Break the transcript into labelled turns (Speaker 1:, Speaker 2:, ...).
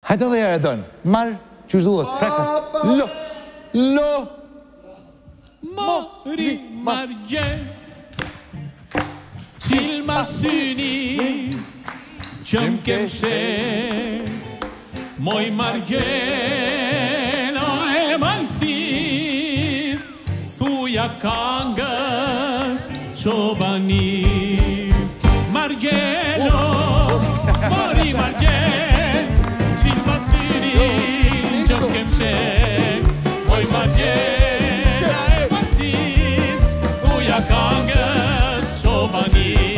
Speaker 1: Hajde edhe herë don. Marr, çu duhet. Prakta. Lo. Lo.
Speaker 2: Mori margjen Qilma syni Qëm kem she Moj margjen O e malsis Thuja kangës Qobani Margjelo Mori margjen Qilma syni Qëm kem she Moj margjen Kangët Qobani